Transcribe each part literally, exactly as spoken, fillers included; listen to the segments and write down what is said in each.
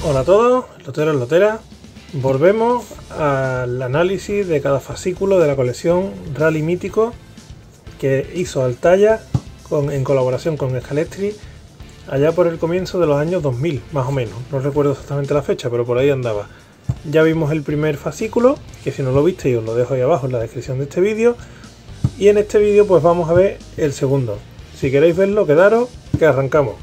Hola a todos, loteros, loteras. Volvemos al análisis de cada fascículo de la colección Rally Mítico que hizo Altaya con, en colaboración con Scalestri allá por el comienzo de los años dos mil, más o menos. No recuerdo exactamente la fecha, pero por ahí andaba. Ya vimos el primer fascículo, que si no lo visteis os lo dejo ahí abajo en la descripción de este vídeo. Y en este vídeo pues vamos a ver el segundo. Si queréis verlo, quedaros, que arrancamos.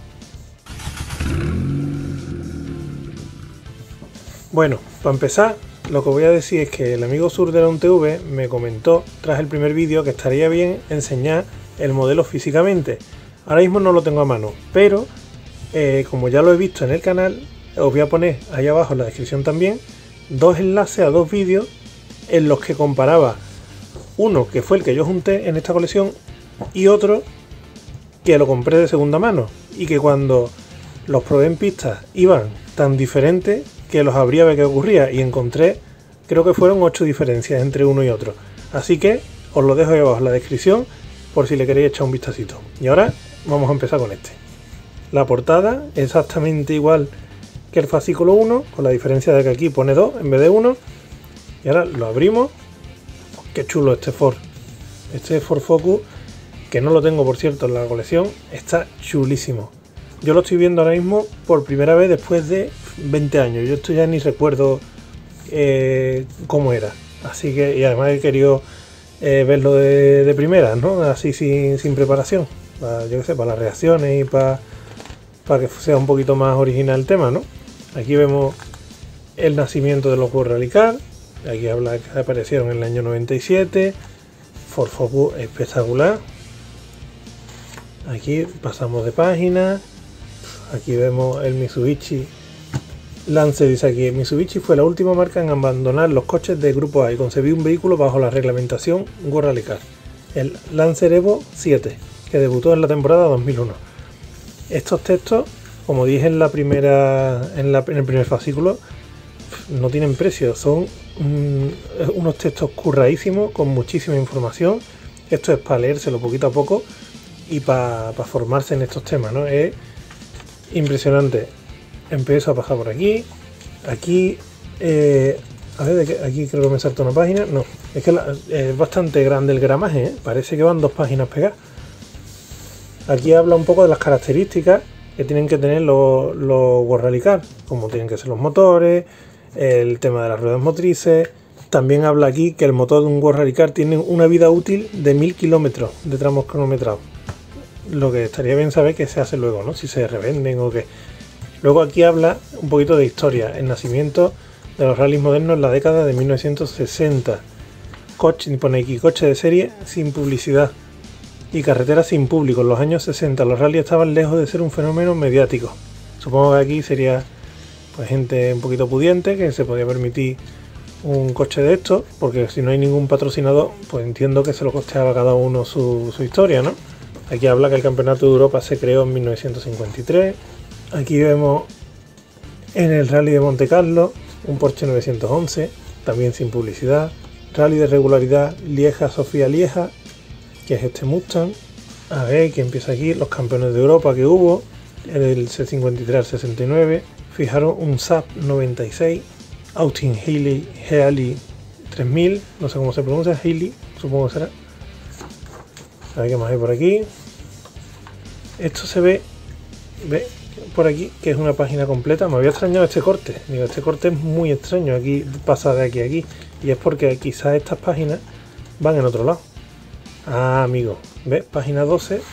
Bueno, para empezar, lo que voy a decir es que el amigo Surderon T V me comentó tras el primer vídeo que estaría bien enseñar el modelo físicamente. Ahora mismo no lo tengo a mano, pero eh, como ya lo he visto en el canal, os voy a poner ahí abajo en la descripción también dos enlaces a dos vídeos en los que comparaba uno que fue el que yo junté en esta colección y otro que lo compré de segunda mano y que cuando los probé en pistas iban tan diferentes que los abría a ver qué ocurría y encontré, creo que fueron ocho diferencias entre uno y otro. Así que os lo dejo ahí abajo en la descripción por si le queréis echar un vistacito. Y ahora vamos a empezar con este. La portada es exactamente igual que el fascículo uno, con la diferencia de que aquí pone dos en vez de uno. Y ahora lo abrimos. Qué chulo este Ford. Este Ford Focus, que no lo tengo por cierto en la colección, está chulísimo. Yo lo estoy viendo ahora mismo por primera vez después de veinte años. Yo esto ya ni recuerdo eh, cómo era. Así que, y además he querido eh, verlo de, de primera, ¿no? Así sin, sin preparación. Para, yo qué sé, para las reacciones y para, para que sea un poquito más original el tema, ¿no? Aquí vemos el nacimiento de los World Rally Car. Aquí habla que aparecieron en el año noventa y siete. Ford Focus espectacular. Aquí pasamos de página. Aquí vemos el Mitsubishi Lancer. Dice aquí: Mitsubishi fue la última marca en abandonar los coches de grupo A y concebir un vehículo bajo la reglamentación World Rally Car, el Lancer Evo siete, que debutó en la temporada dos mil uno. Estos textos, como dije en la primera en, la, en el primer fascículo, no tienen precio, son um, unos textos curradísimos con muchísima información. Esto es para leérselo poquito a poco y para pa formarse en estos temas, ¿no? Es impresionante. Empiezo a pasar por aquí. Aquí, eh, a ver, aquí creo que me salta una página. No, es que la, es bastante grande el gramaje, ¿eh? Parece que van dos páginas pegadas. Aquí habla un poco de las características que tienen que tener los, los World Rally Car, como tienen que ser los motores, el tema de las ruedas motrices. También habla aquí que el motor de un World Rally Car tiene una vida útil de mil kilómetros de tramos cronometrados. Lo que estaría bien saber qué se hace luego, ¿no? Si se revenden o qué. Luego aquí habla un poquito de historia, el nacimiento de los rallies modernos en la década de mil novecientos sesenta. Coche, pone aquí, coche de serie sin publicidad y carretera sin público. En los años sesenta los rallies estaban lejos de ser un fenómeno mediático. Supongo que aquí sería pues gente un poquito pudiente que se podía permitir un coche de estos, porque si no hay ningún patrocinador, pues entiendo que se lo costeaba cada uno su, su historia, ¿no? Aquí habla que el Campeonato de Europa se creó en mil novecientos cincuenta y tres. Aquí vemos en el Rally de Monte Carlo un Porsche novecientos once, también sin publicidad. Rally de regularidad Lieja-Sofía-Lieja, que es este Mustang. A ver, que empieza aquí, los campeones de Europa que hubo, en el C cincuenta y tres al sesenta y nueve. Fijaros, un Saab noventa y seis, Austin Healey, Healey tres mil, no sé cómo se pronuncia, Healey, supongo que será. A ver qué más hay por aquí. Esto se ve, ve por aquí que es una página completa. Me había extrañado este corte. Digo, este corte es muy extraño. Aquí pasa de aquí a aquí. Y es porque quizás estas páginas van en otro lado. Ah, amigo. ¿Ves? Página doce.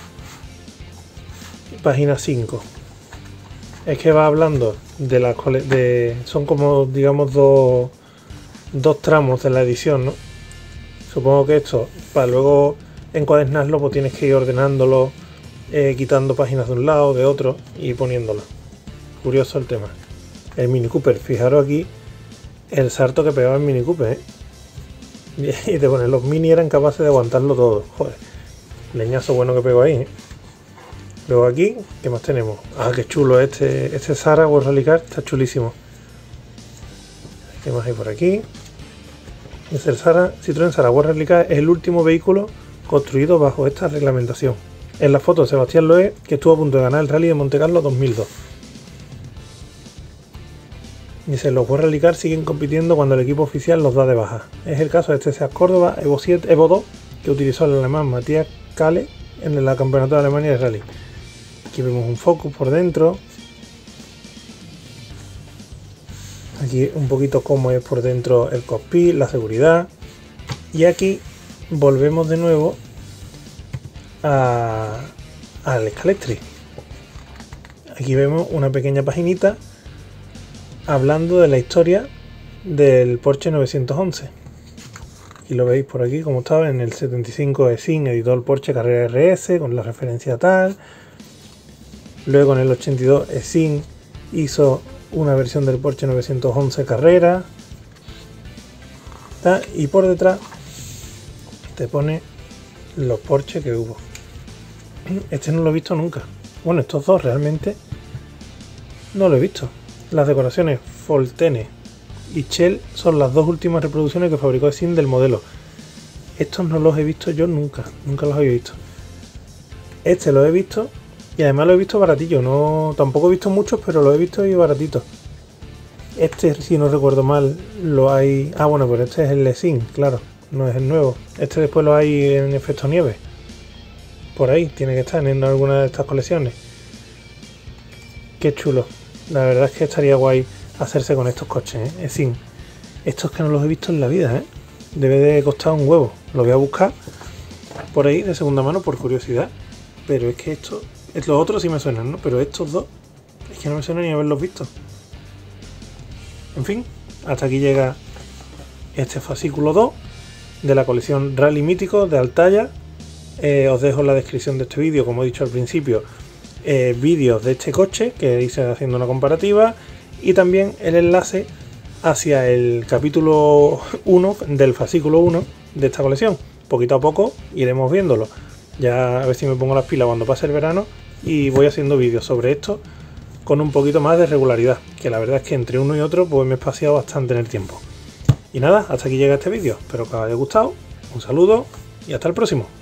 Página cinco. Es que va hablando de las de son como digamos dos, dos tramos de la edición, ¿no? Supongo que esto, para luego encuadernarlo, pues tienes que ir ordenándolo, eh, quitando páginas de un lado, de otro y poniéndolo. Curioso el tema. El Mini Cooper, fijaros aquí el salto que pegaba el Mini Cooper, ¿eh? Y te pones, los Mini eran capaces de aguantarlo todo. Joder, leñazo bueno que pegó ahí, ¿eh? Luego aquí, ¿qué más tenemos? Ah, qué chulo este, este Sahara World Rally Car, está chulísimo. ¿Qué más hay por aquí? Es el Sahara, Citroën Sahara World Rally Car, es el último vehículo construido bajo esta reglamentación. En la foto Sebastián Loeb, que estuvo a punto de ganar el Rally de Monte Carlo dos mil dos. Dice, los World Rally Car siguen compitiendo cuando el equipo oficial los da de baja. Es el caso de este SEAT Córdoba Evo siete, Evo dos, que utilizó el alemán Matthias Kahle en el campeonato de Alemania de rally. Aquí vemos un Focus por dentro. Aquí un poquito cómo es por dentro el cockpit, la seguridad. Y aquí volvemos de nuevo a, al Scalextric. Aquí vemos una pequeña paginita hablando de la historia del Porsche novecientos once. Y lo veis por aquí como estaba en el setenta y cinco Esin, editó el Porsche Carrera R S con la referencia tal. Luego en el ochenta y dos Esin hizo una versión del Porsche novecientos once Carrera. Y por detrás te pone los Porsche que hubo. Este no lo he visto nunca. Bueno, estos dos realmente no lo he visto. Las decoraciones Foltene y Shell son las dos últimas reproducciones que fabricó Esin del modelo. Estos no los he visto yo nunca, nunca los había visto. Este lo he visto y además lo he visto baratillo, no, tampoco he visto muchos, pero lo he visto y baratito. Este, si no recuerdo mal, lo hay... Ah, bueno, pero este es el Esin, claro, no es el nuevo. Este después lo hay en efecto nieve. Por ahí, tiene que estar en alguna de estas colecciones. Qué chulo. La verdad es que estaría guay hacerse con estos coches, ¿eh? Esin. Estos que no los he visto en la vida, ¿eh? Debe de costar un huevo. Lo voy a buscar por ahí de segunda mano por curiosidad. Pero es que estos... Los otros sí me suenan, ¿no? Pero estos dos es que no me suena ni haberlos visto. En fin, hasta aquí llega este fascículo dos de la colección Rally Míticos de Altaya. Eh, os dejo en la descripción de este vídeo, como he dicho al principio, eh, vídeos de este coche que hice haciendo una comparativa y también el enlace hacia el capítulo uno del fascículo uno de esta colección. Poquito a poco iremos viéndolo. Ya a ver si me pongo las pilas cuando pase el verano y voy haciendo vídeos sobre esto con un poquito más de regularidad, que la verdad es que entre uno y otro pues me he espaciado bastante en el tiempo. Y nada, hasta aquí llega este vídeo. Espero que os haya gustado. Un saludo y hasta el próximo.